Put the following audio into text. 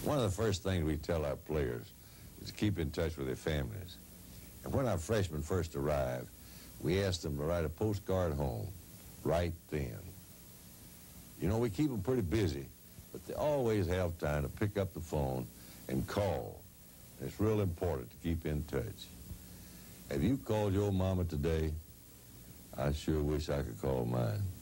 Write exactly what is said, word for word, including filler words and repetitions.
One of the first things we tell our players is to keep in touch with their families. And when our freshmen first arrive, we ask them to write a postcard home right then. You know, we keep them pretty busy, but they always have time to pick up the phone and call. And it's real important to keep in touch. Have you called your mama today? I sure wish I could call mine.